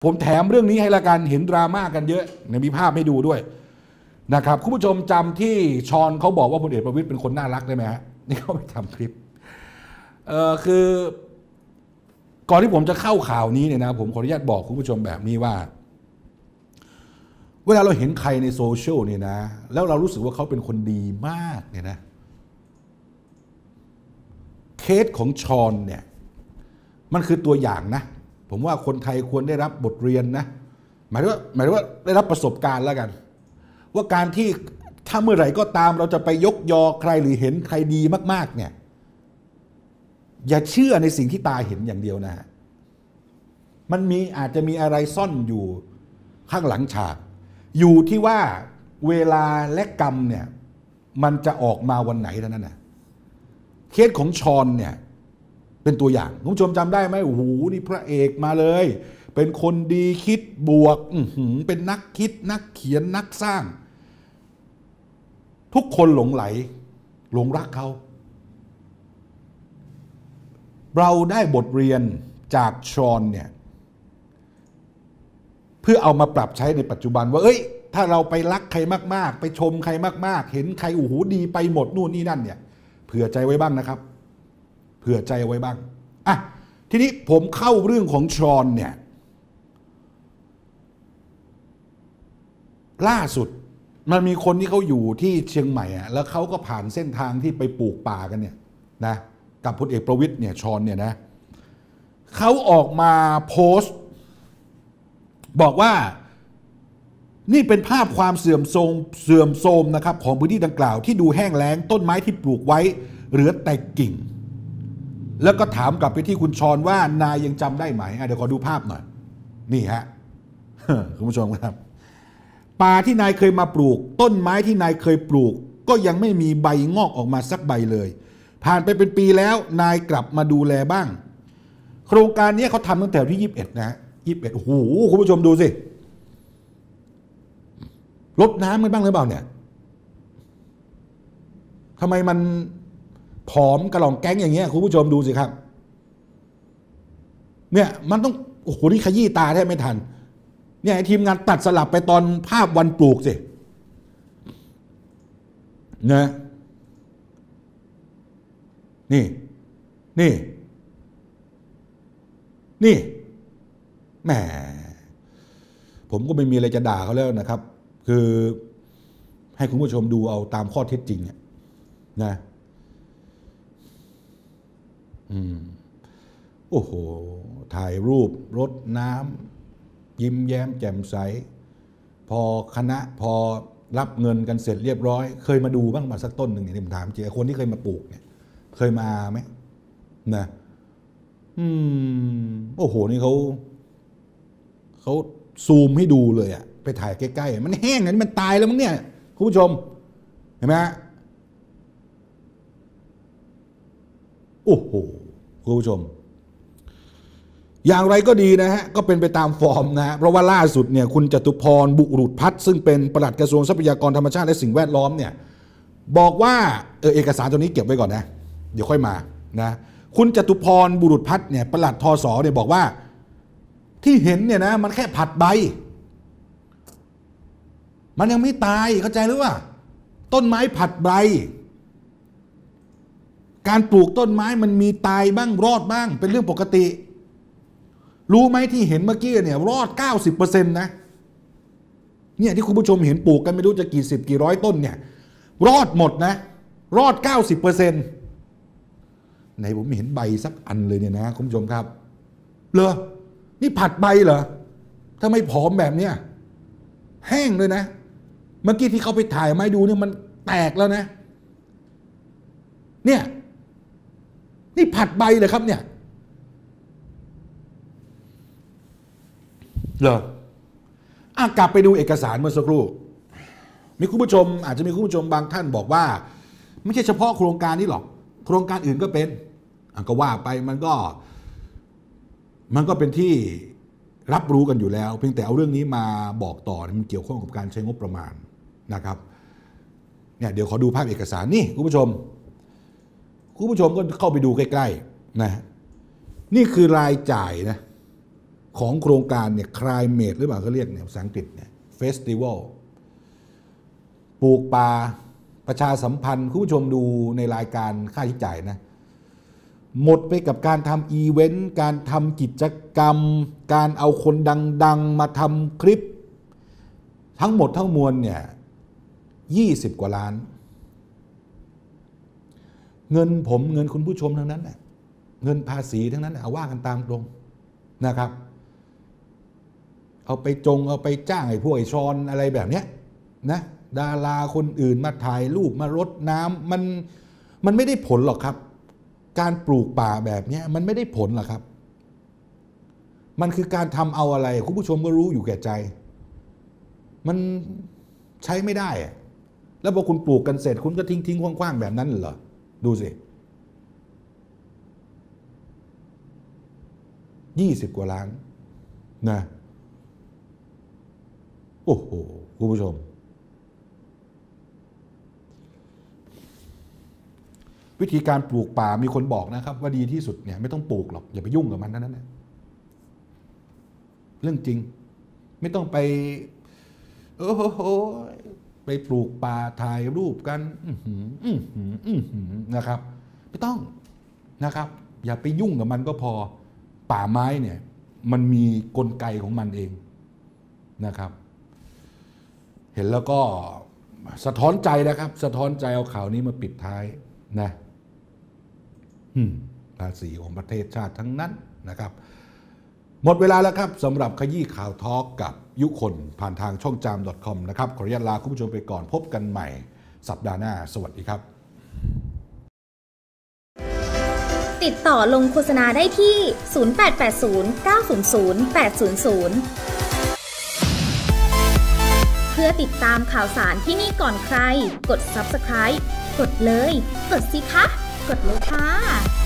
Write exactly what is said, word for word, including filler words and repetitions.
ผมแถมเรื่องนี้ให้ละกันเห็นดราม่ากันเยอะในมีภาพให้ดูด้วยนะครับคุณผู้ชมจำที่ชอนเขาบอกว่าพลเอกประวิตรเป็นคนน่ารักได้ไหมฮะนี่เขาไปทำคลิปเออคือก่อนที่ผมจะเข้าข่าวนี้เนี่ยนะผมขออนุญาตบอกคุณผู้ชมแบบนี้ว่าเวลาเราเห็นใครในโซเชียลเนี่ยนะแล้วเรารู้สึกว่าเขาเป็นคนดีมากเนี่ยนะเคสของชอนเนี่ยมันคือตัวอย่างนะผมว่าคนไทยควรได้รับบทเรียนนะหมายถึงว่าหมายถึงว่าได้รับประสบการณ์แล้วกันว่าการที่ถ้าเมื่อไหร่ก็ตามเราจะไปยกยอใครหรือเห็นใครดีมากๆเนี่ยอย่าเชื่อในสิ่งที่ตาเห็นอย่างเดียวนะฮะมันมีอาจจะมีอะไรซ่อนอยู่ข้างหลังฉากอยู่ที่ว่าเวลาและกรรมเนี่ยมันจะออกมาวันไหนเท่านั้นนะเคสของชอนเนี่ยเป็นตัวอย่างคุณผู้ชมจำได้ไหมโอ้โหนี่พระเอกมาเลยเป็นคนดีคิดบวกเป็นนักคิดนักเขียนนักสร้างทุกคนหลงไหลหลงรักเขาเราได้บทเรียนจากชอนเนี่ยเพื่อเอามาปรับใช้ในปัจจุบันว่าเอ้ยถ้าเราไปรักใครมากๆไปชมใครมากๆเห็นใครโอ้โหดีไปหมดนู่นนี่นั่นเนี่ยเผื่อใจไว้บ้างนะครับเผื่อใจไว้บ้างอ่ะทีนี้ผมเข้าเรื่องของชอนเนี่ยล่าสุดมันมีคนที่เขาอยู่ที่เชียงใหม่อ่ะแล้วเขาก็ผ่านเส้นทางที่ไปปลูกป่ากันเนี่ยนะกับพลเอกประวิตรเนี่ยชอนเนี่ยนะเขาออกมาโพสต์บอกว่านี่เป็นภาพความเสื่อมโทรมเสื่อมโทรมนะครับของพื้นที่ดังกล่าวที่ดูแห้งแล้งต้นไม้ที่ปลูกไว้เหลือแต่กิ่งแล้วก็ถามกลับไปที่คุณชอนว่านายยังจำได้ไหมเดี๋ยวขอดูภาพหน่อยนี่ฮะคุณผู้ชมครับป่าที่นายเคยมาปลูกต้นไม้ที่นายเคยปลูกก็ยังไม่มีใบงอกออกมาสักใบเลยผ่านไปเป็นปีแล้วนายกลับมาดูแลบ้างโครงการนี้เขาทำตั้งแต่ที่ยี่สิบเอ็ดนะยี่สิบเอ็ดโอ้โหคุณผู้ชมดูสิรดน้ำกันบ้างหรือเปล่าเนี่ยทำไมมันผอมกระหล่องแก๊งอย่างเงี้ยคุณผู้ชมดูสิครับเนี่ยมันต้องโอ้โหนี่ขยี้ตาแทบไม่ทันเนี่ยทีมงานตัดสลับไปตอนภาพวันปลูกสินะนี่นี่นี่แหมผมก็ไม่มีอะไรจะด่าเขาแล้วนะครับคือให้คุณผู้ชมดูเอาตามข้อเท็จจริงนะอืมโอ้โหถ่ายรูปรดน้ำยิ้มแย้มแจ่มใสพอคณะพอรับเงินกันเสร็จเรียบร้อยเคยมาดูบ้างมาสักต้นหนึ่งเนี่ยผมถามเจ๊คนที่เคยมาปลูกเนี่ยเคยมาไหมนะอืมโอ้โหนี่เขาเขาซูมให้ดูเลยอะไปถ่ายใกล้ๆมันแห้งนะมันตายแล้วมั้งเนี่ยคุณผู้ชมเห็นไหมโอ้โหคุณผู้ชมอย่างไรก็ดีนะฮะก็เป็นไปตามฟอร์มนะฮะเพราะว่าล่าสุดเนี่ยคุณจตุพรบุรุษพัฒน์ซึ่งเป็นปลัดกระทรวงทรัพยากรธรรมชาติและสิ่งแวดล้อมเนี่ยบอกว่าเออเอกสารตัวนี้เก็บไว้ก่อนนะเดี๋ยวค่อยมานะคุณจตุพรบุรุษพัฒน์เนี่ยปลัดทศเนี่ยบอกว่าที่เห็นเนี่ยนะมันแค่ผัดใบมันยังไม่ตายเข้าใจหรือว่าต้นไม้ผัดใบการปลูกต้นไม้มันมีตายบ้างรอดบ้างเป็นเรื่องปกติรู้ไหมที่เห็นเมื่อกี้เนี่ยรอด เก้าสิบเปอร์เซ็นต์ นะเนี่ยที่คุณผู้ชมเห็นปลูกกันไม่รู้จะกี่สิบกี่ร้อยต้นเนี่ยรอดหมดนะรอด เก้าสิบเปอร์เซ็นต์ ไหนผมไม่เห็นใบสักอันเลยเนี่ยนะคุณผู้ชมครับเหรอนี่ผัดใบเหรอถ้าไม่ผอมแบบเนี้ยแห้งเลยนะเมื่อกี้ที่เขาไปถ่ายมาดูเนี่ยมันแตกแล้วนะเนี่ยนี่ผัดใบเลยครับเนี่ยเหรออ่ะกลับไปดูเอกสารเมื่อสักครู่มีคุณผู้ชมอาจจะมีคุณผู้ชมบางท่านบอกว่าไม่ใช่เฉพาะโครงการนี้หรอกโครงการอื่นก็เป็นอ่ะก็ว่าไปมันก็มันก็เป็นที่รับรู้กันอยู่แล้วเพียงแต่เอาเรื่องนี้มาบอกต่อมันเกี่ยวข้องกับการใช้งบประมาณนะครับเนี่ยเดี๋ยวขอดูภาพเอกสารนี่คุณผู้ชมคุณผู้ชมก็เข้าไปดูใกล้ๆนะนี่คือรายจ่ายนะของโครงการเนี่ย Climate หรือเปล่าเขาเรียกเนี่ยภาษาอังกฤษเนี่ย Festival ปลูกป่าประชาสัมพันธ์คุณผู้ชมดูในรายการค่าใช้จ่ายนะหมดไปกับการทำอีเวนต์การทำกิจกรรมการเอาคนดังๆมาทำคลิปทั้งหมดทั้งมวลเนี่ยยี่สิบกว่าล้านเงินผมเงินคุณผู้ชมทั้งนั้นเงินภาษีทั้งนั้นเอาว่ากันตามตรงนะครับเอาไปจงเอาไปจ้างไอ้พวกไอ้ชอนอะไรแบบเนี้ยนะดาราคนอื่นมาถ่ายรูปมารดน้ำมันมันไม่ได้ผลหรอกครับการปลูกป่าแบบนี้มันไม่ได้ผลหรอกครับมันคือการทำเอาอะไรคุณผู้ชมก็รู้อยู่แก่ใจมันใช้ไม่ได้แล้วพอคุณปลูกกันเสร็จคุณก็ทิ้งทิ้งคว้างๆแบบนั้นเหรอดูสิยี่สิบกว่าล้านนะโอ้โหคุณผู้ชมวิธีการปลูกป่ามีคนบอกนะครับว่าดีที่สุดเนี่ยไม่ต้องปลูกหรอกอย่าไปยุ่งกับมันนั่นนะเรื่องจริงไม่ต้องไปโอ้โหไปปลูกป่าถ่ายรูปกันนะครับไม่ต้องนะครับอย่าไปยุ่งกับมันก็พอป่าไม้เนี่ยมันมีกลไกของมันเองนะครับเห็นแล้วก็สะท้อนใจนะครับสะท้อนใจเอาข่าวนี้มาปิดท้ายนะภาษีของประเทศชาติทั้งนั้นนะครับหมดเวลาแล้วครับสำหรับขยี้ข่าวทอล์กกับยุคนผ่านทางช่องจาม .com นะครับขออนุญาตลาคุณผู้ชมไปก่อนพบกันใหม่สัปดาห์หน้าสวัสดีครับติดต่อลงโฆษณาได้ที่ศูนย์ แปด แปด ศูนย์ เก้า ศูนย์ ศูนย์ แปด ศูนย์ ศูนย์เพื่อติดตามข่าวสารที่นี่ก่อนใครกด ซับสไครบ์ กดเลยกดสิคะกดเลยค่ะ